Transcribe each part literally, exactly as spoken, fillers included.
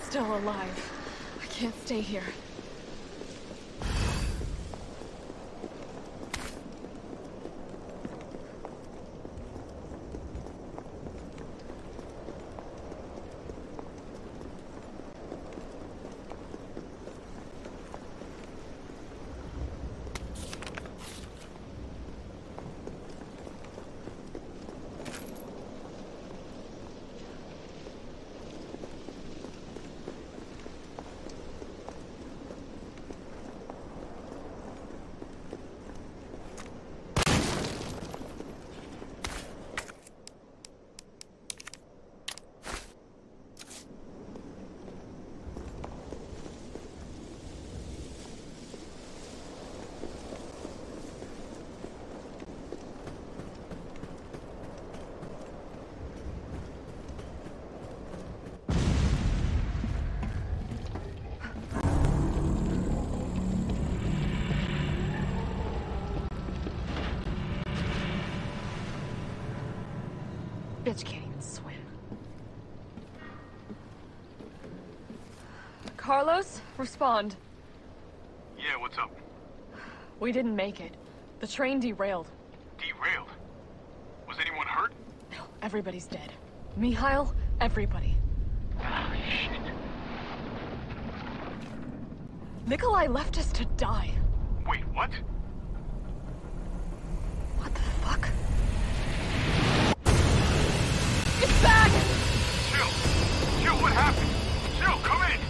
still alive. I can't stay here. Bitch can't even swim. Carlos, respond. Yeah, what's up? We didn't make it. The train derailed. Derailed? Was anyone hurt? No, everybody's dead. Mikhail, everybody. Ah, shit. Nikolai left us to die. Wait, what? What the fuck? It's back! Jill! Jill, what happened? Jill, come in!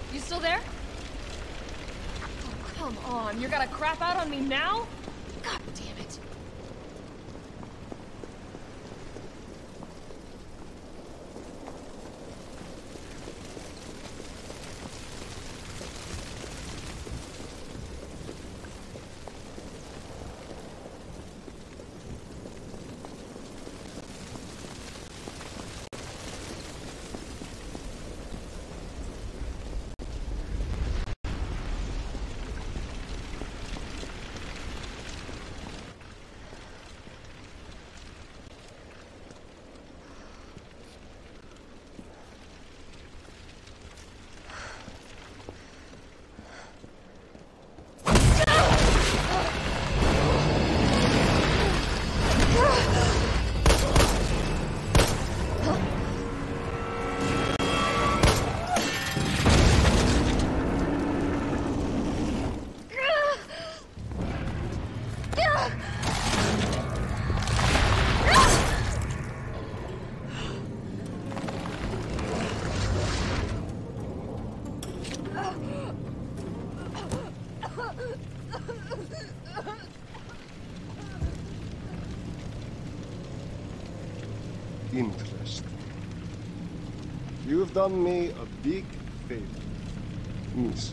You still there? Oh, come on. You're gonna crap out on me now? God damn it. Interesting. You've done me a big favor, miss.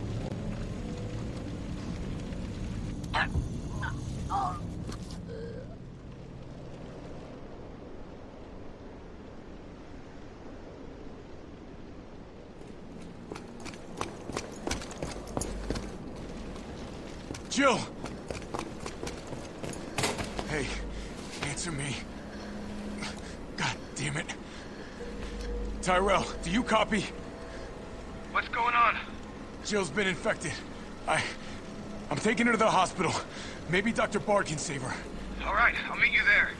Jill! Hey, answer me. God damn it. Tyrell, do you copy? What's going on? Jill's been infected. I... I'm taking her to the hospital. Maybe Doctor Bard can save her. All right, I'll meet you there.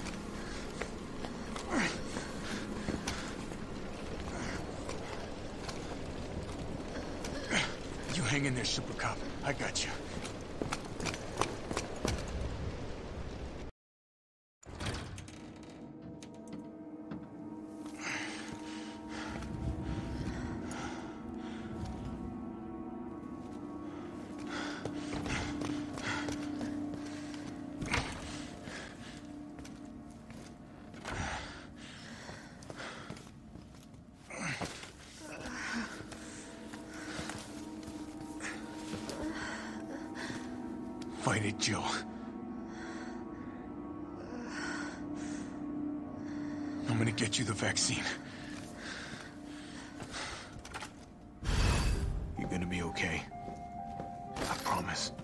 You hang in there, Super Cop. I got you. Fight it, Jill. I'm gonna get you the vaccine. You're gonna be okay. I promise.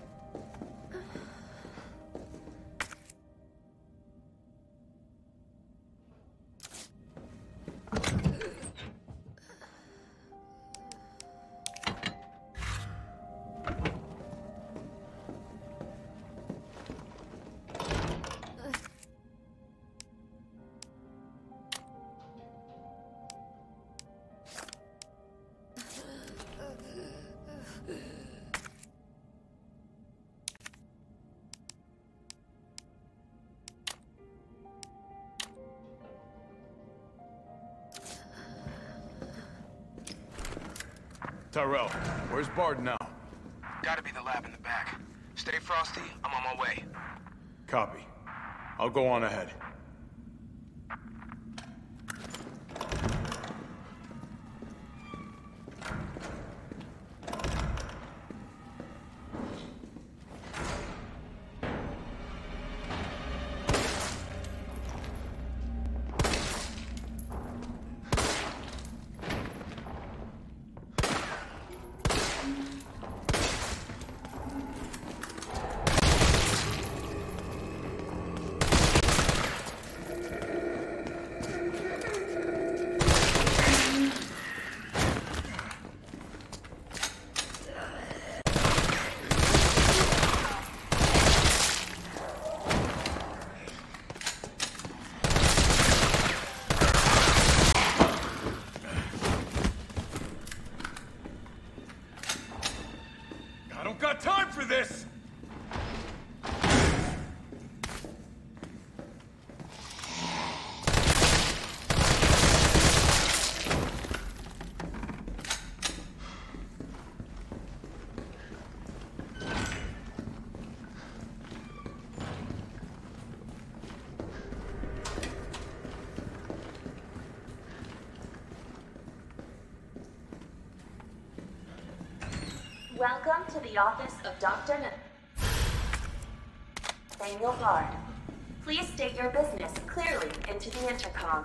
Tyrell, where's Bard now? Gotta be the lab in the back. Stay frosty, I'm on my way. Copy. I'll go on ahead. Got time for this! Welcome to the office of Doctor Nathaniel Bard. Please state your business clearly into the intercom.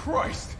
Christ!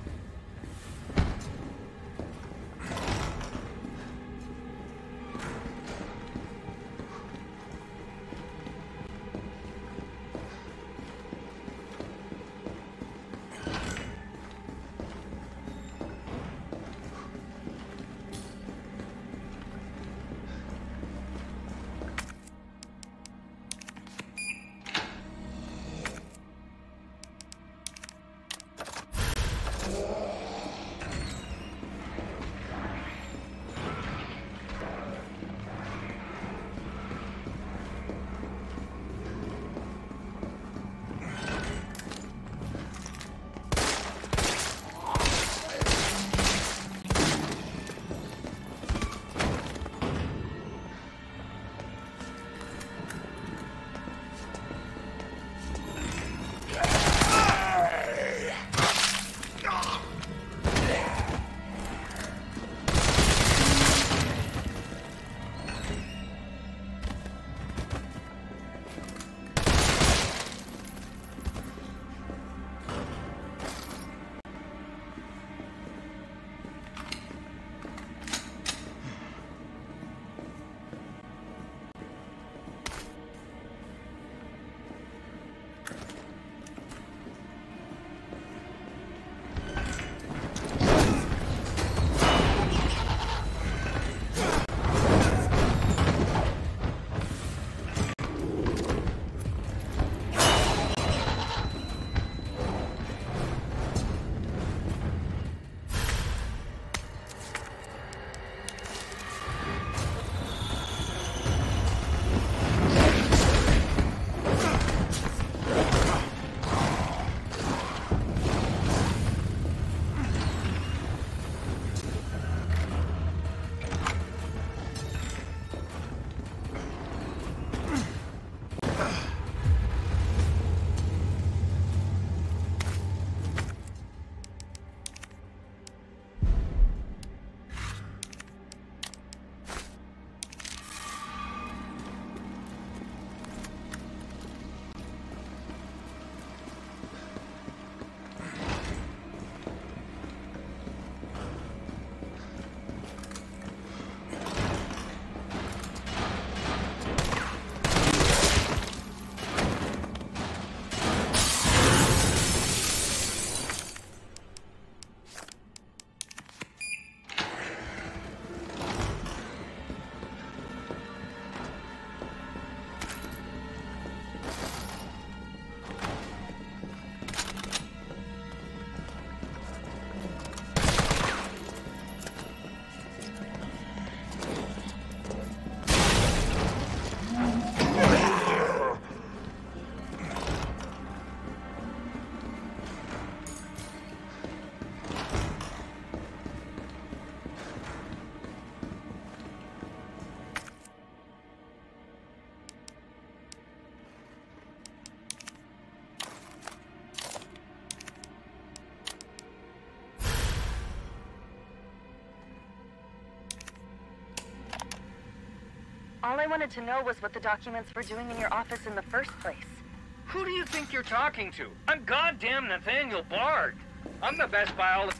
All I wanted to know was what the documents were doing in your office in the first place. Who do you think you're talking to? I'm goddamn Nathaniel Bard. I'm the best biologist.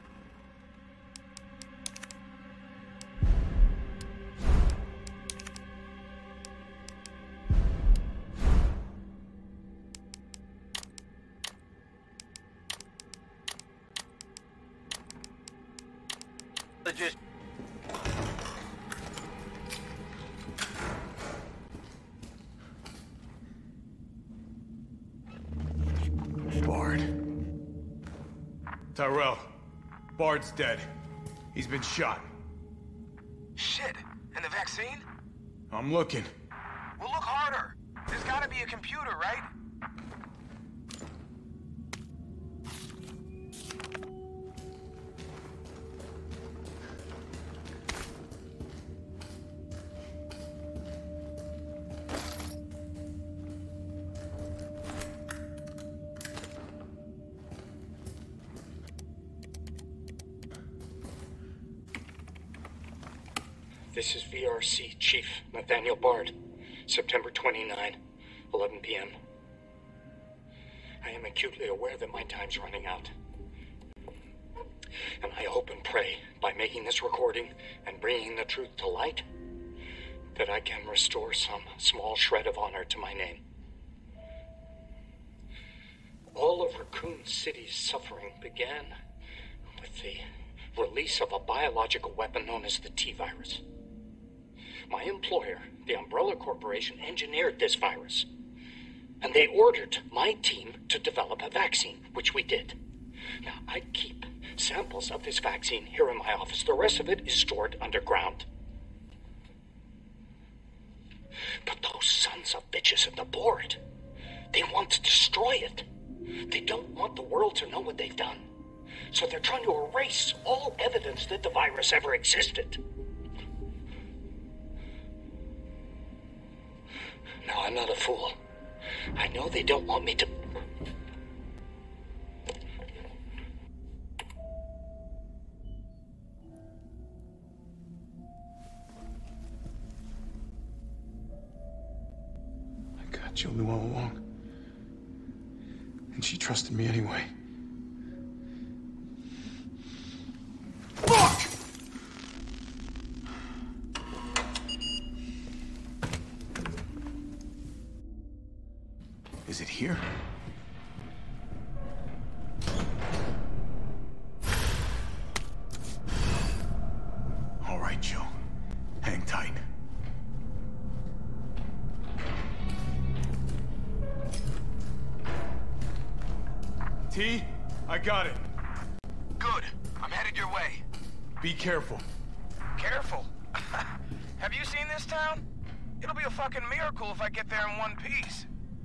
Just Bard. Tyrell. Bard's dead. He's been shot. Shit. And the vaccine? I'm looking. Well, look harder. There's gotta be a computer, right? This is V R C Chief Nathaniel Bard, September twenty-ninth, eleven p m I am acutely aware that my time's running out. And I hope and pray, by making this recording and bringing the truth to light, that I can restore some small shred of honor to my name. All of Raccoon City's suffering began with the release of a biological weapon known as the T-virus. My employer, the Umbrella Corporation, engineered this virus, and they ordered my team to develop a vaccine, which we did. Now, I keep samples of this vaccine here in my office. The rest of it is stored underground. But those sons of bitches at the board, they want to destroy it. They don't want the world to know what they've done. So they're trying to erase all evidence that the virus ever existed. Now, I'm not a fool. I know they don't want me to... My God, Jill knew all along. And she trusted me anyway. Fuck! Is it here? All right, Jill. Hang tight. T, I got it. Good. I'm headed your way. Be careful. Careful. Have you seen this town? It'll be a fucking miracle if I get there in one piece.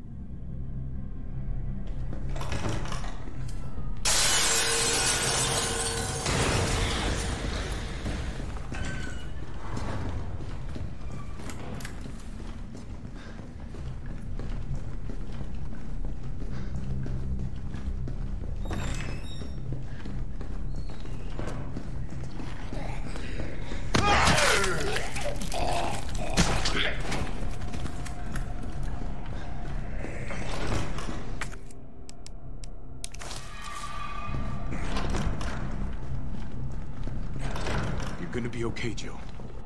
You're gonna be okay, Jill.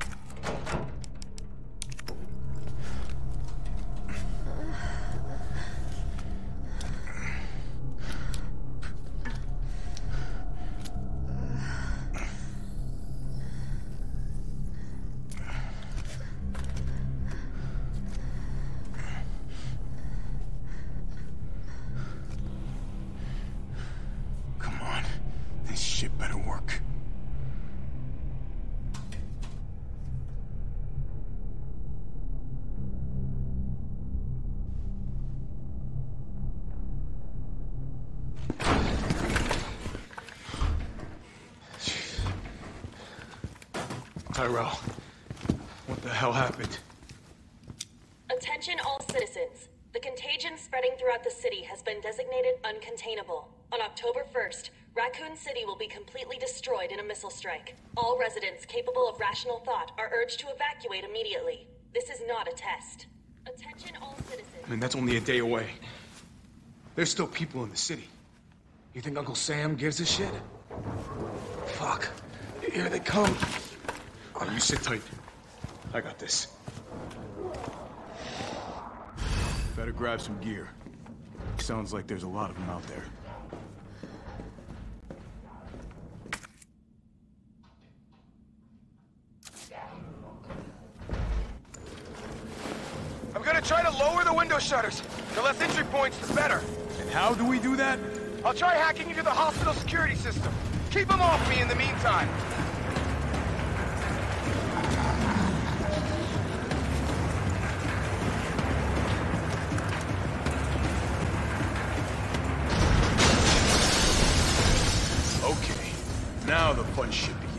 Come on. This shit better work. Tyrell, what the hell happened? Attention all citizens. The contagion spreading throughout the city has been designated uncontainable. On October first, Raccoon City will be completely destroyed in a missile strike. All residents capable of rational thought are urged to evacuate immediately. This is not a test. Attention all citizens. I mean, that's only a day away. There's still people in the city. You think Uncle Sam gives a shit? Fuck. Here they come. Oh, you sit tight. I got this. Better grab some gear. Sounds like there's a lot of them out there. I'm gonna try to lower the window shutters. The less entry points, the better. And how do we do that? I'll try hacking into the hospital security system. Keep them off me in the meantime. Okay, now the fun shit begins.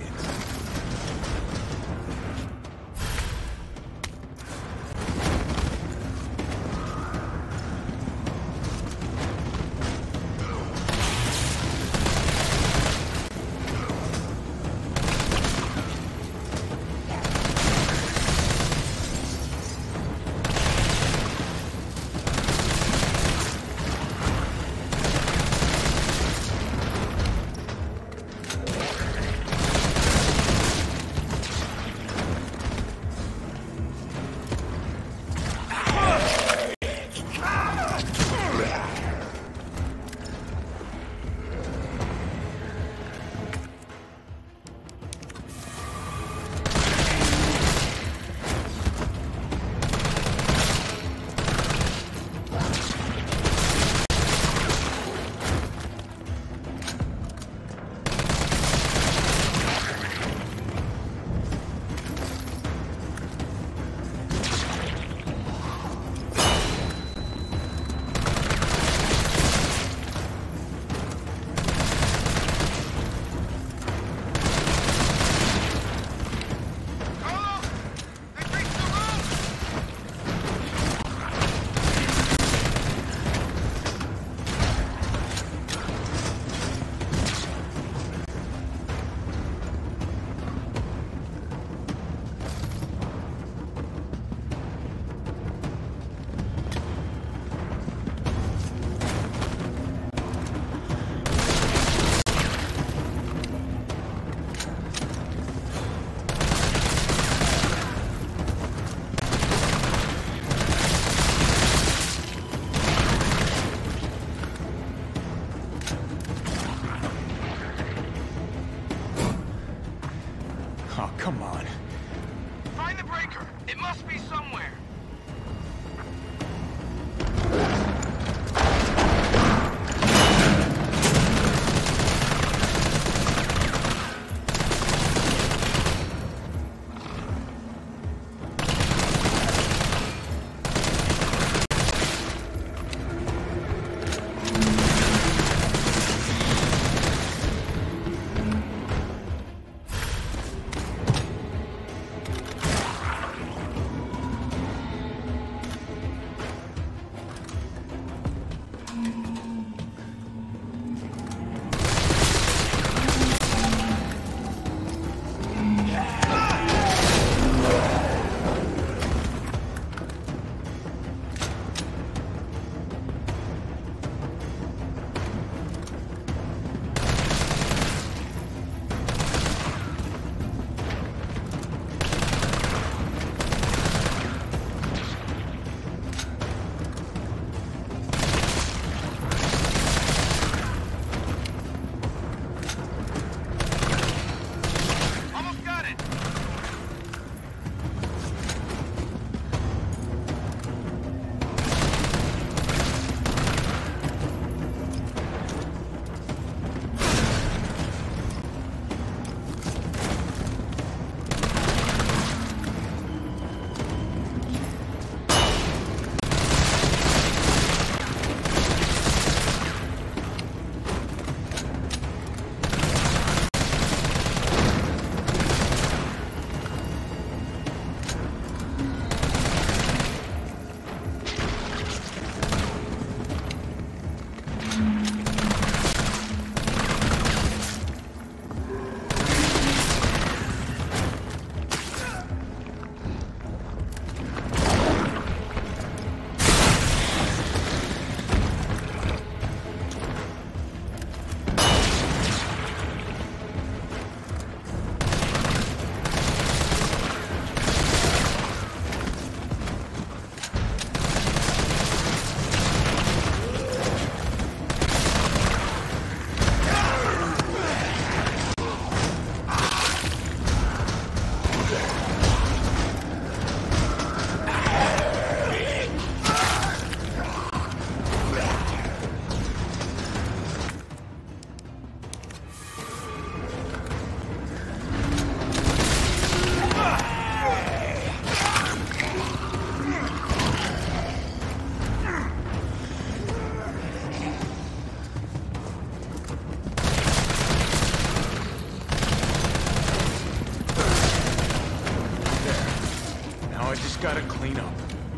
clean up.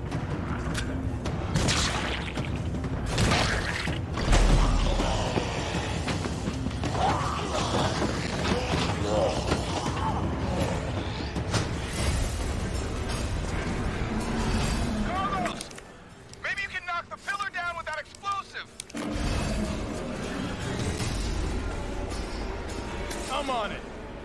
Carlos! Maybe you can knock the pillar down with that explosive! I'm on it.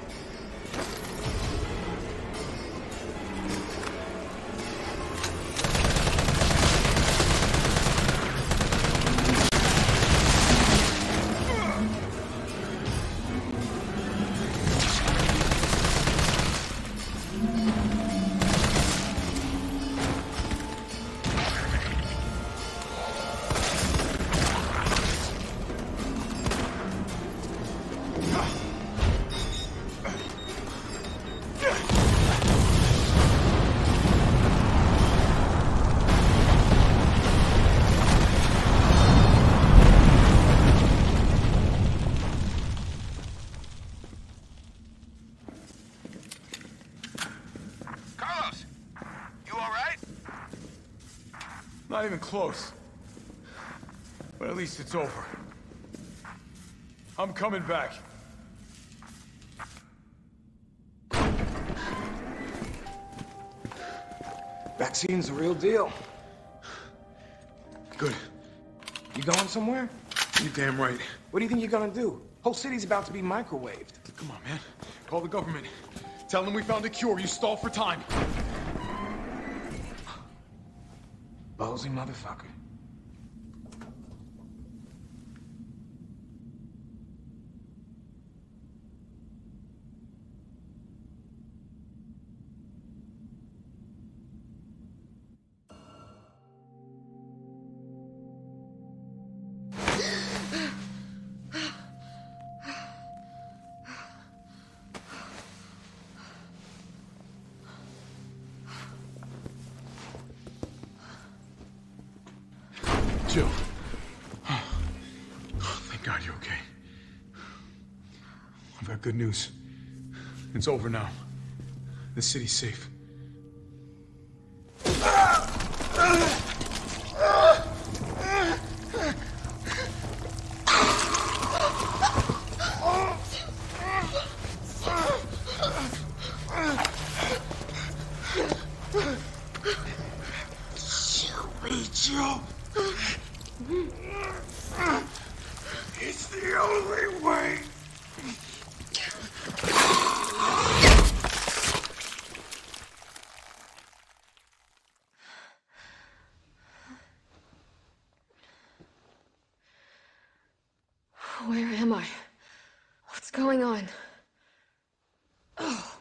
Carlos! You alright? Not even close. But at least it's over. I'm coming back. Vaccine's the real deal. Good. You going somewhere? You damn right. What do you think you're gonna do? Whole city's about to be microwaved. Come on, man. Call the government. Tell them we found a cure. You stall for time. Ballsy motherfucker. Jill. Oh, thank God you're okay. I've got good news. It's over now. The city's safe. Jill. It's the only way. Where am I? What's going on? Oh.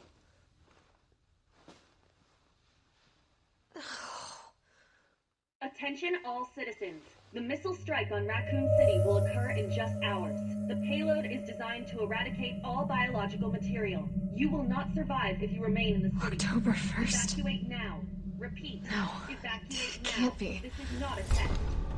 Attention all citizens. The missile strike on Raccoon City will occur in just hours. The payload is designed to eradicate all biological material. You will not survive if you remain in the city. October first? Evacuate now. Repeat. No. Evacuate now. Can't be. This is not a test.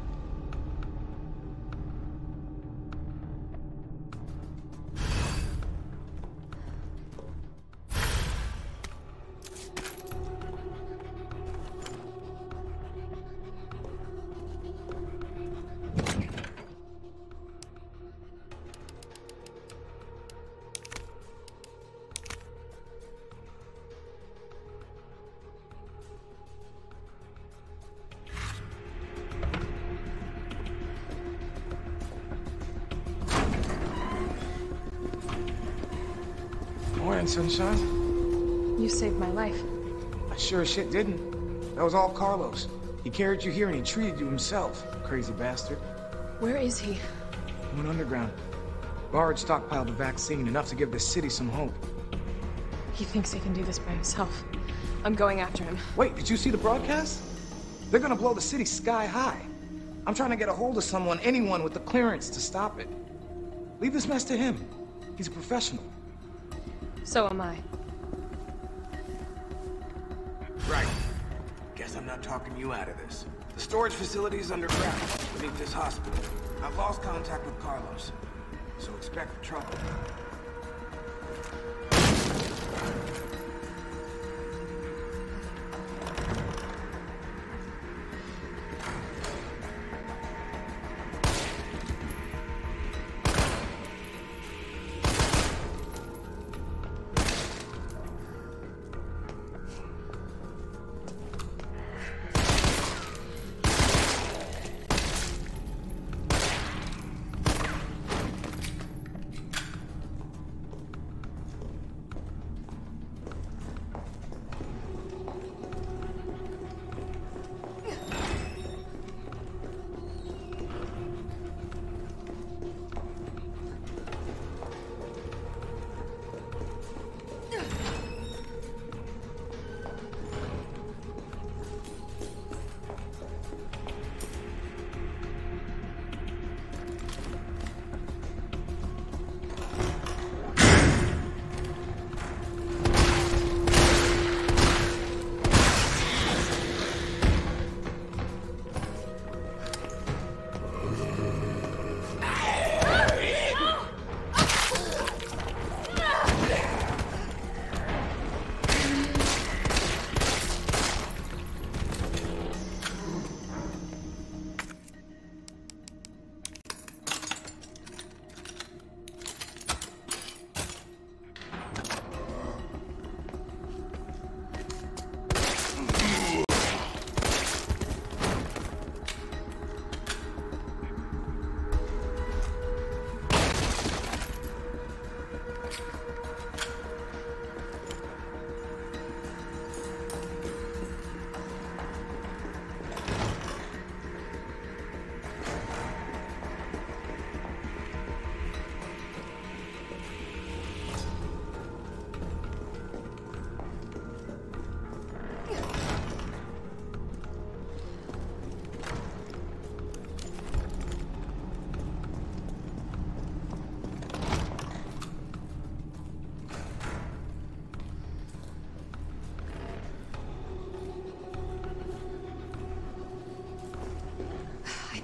Morning, sunshine. You saved my life. I sure as shit didn't. That was all Carlos. He carried you here and he treated you himself, crazy bastard. Where is he? He went underground. Bard stockpiled the vaccine, enough to give the city some hope. He thinks he can do this by himself. I'm going after him. Wait, did you see the broadcast? They're gonna blow the city sky high. I'm trying to get a hold of someone, anyone with the clearance to stop it. Leave this mess to him. He's a professional. So am I. Right. Guess I'm not talking you out of this. The storage facility is underground, beneath this hospital. I've lost contact with Carlos, so expect trouble.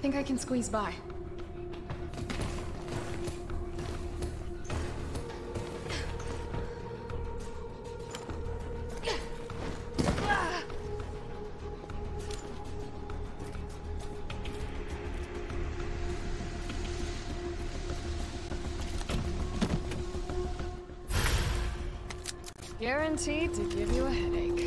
think I can squeeze by. Guaranteed to give you a headache.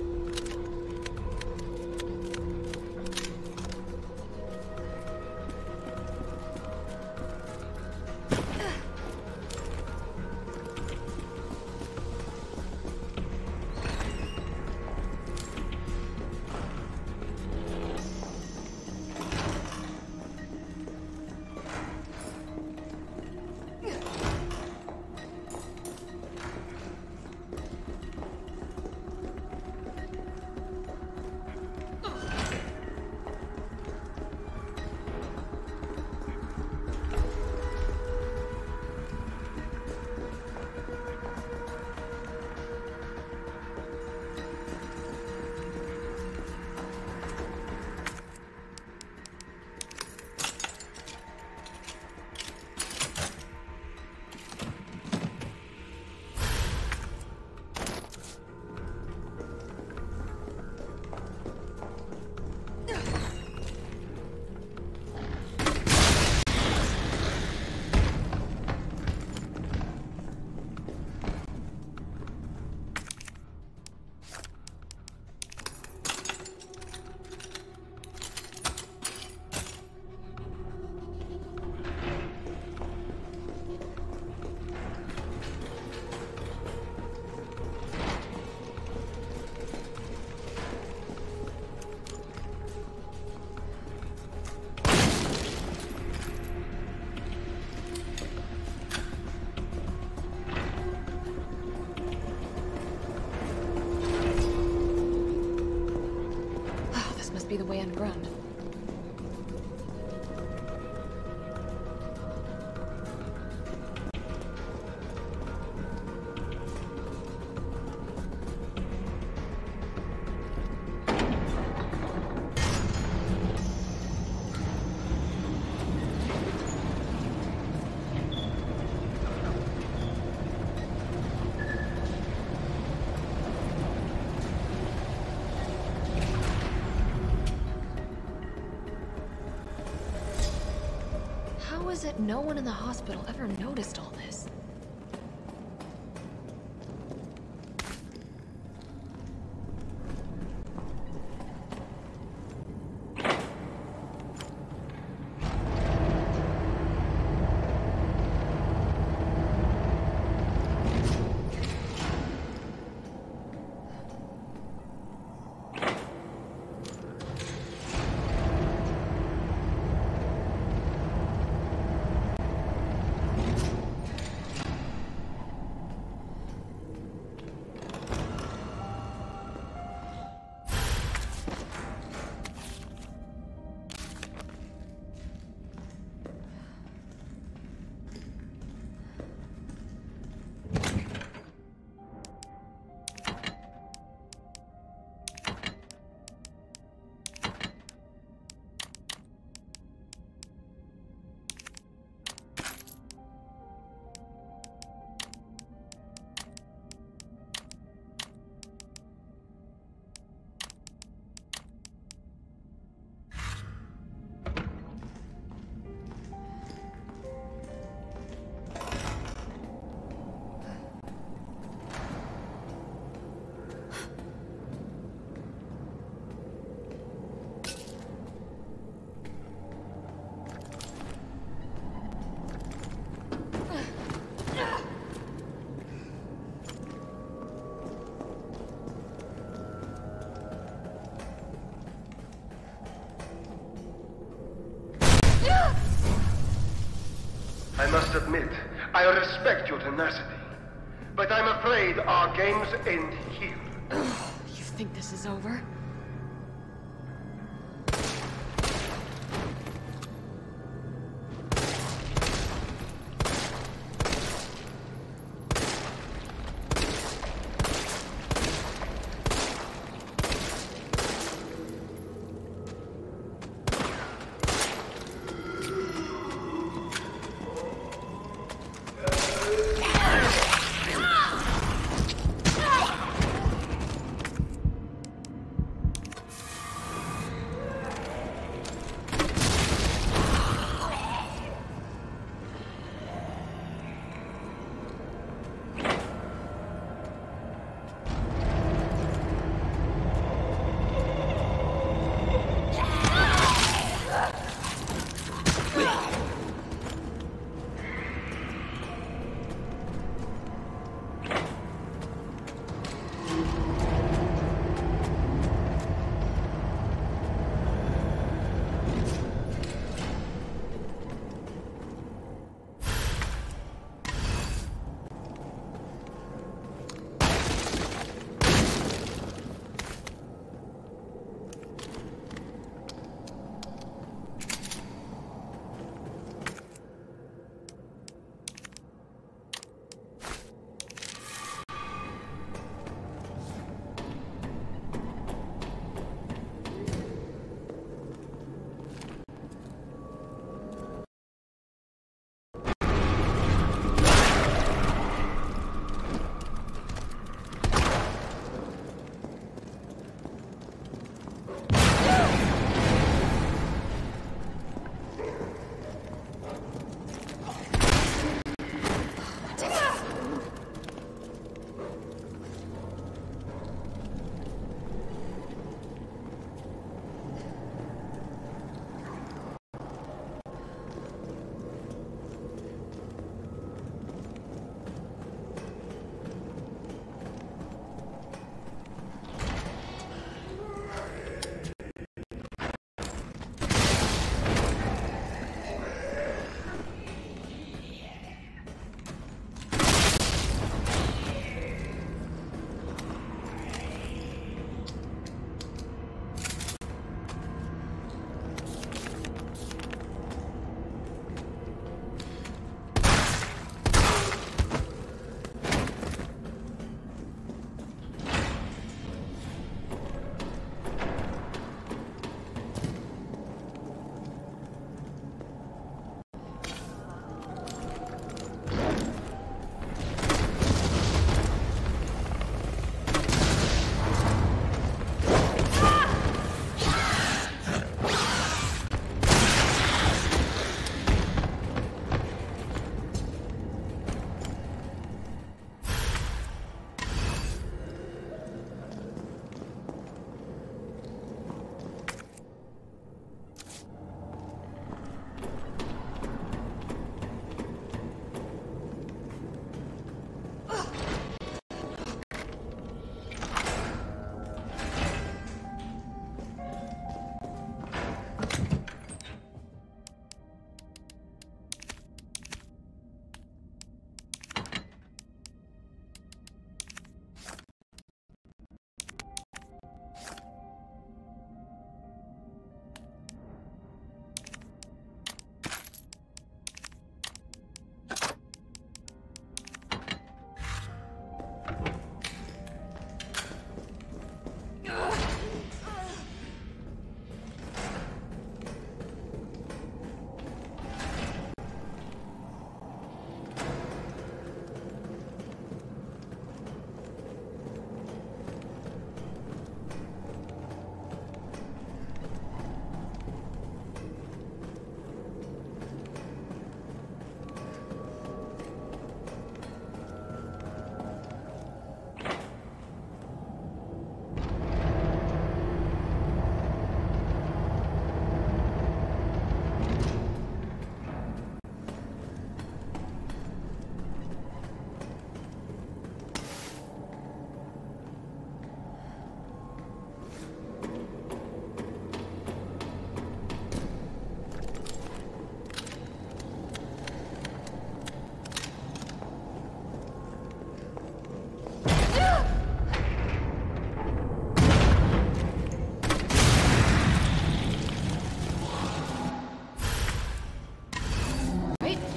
Be the way underground. How is it no one in the hospital ever noticed all this? I must admit, I respect your tenacity, but I'm afraid our games end here. You think this is over?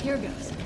Here goes.